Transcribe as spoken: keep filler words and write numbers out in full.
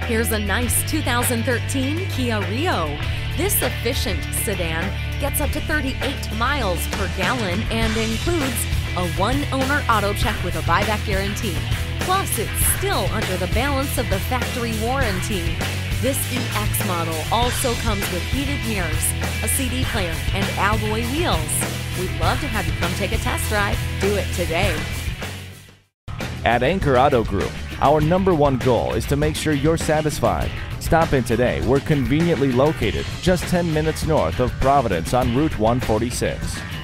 Here's a nice two thousand thirteen Kia Rio. This efficient sedan gets up to thirty-eight miles per gallon and includes a one-owner auto check with a buyback guarantee. Plus, it's still under the balance of the factory warranty. This E X model also comes with heated mirrors, a C D player, and alloy wheels. We'd love to have you come take a test drive. Do it today. At Anchor Auto Group, our number one goal is to make sure you're satisfied. Stop in today. We're conveniently located just ten minutes north of Providence on Route one forty-six.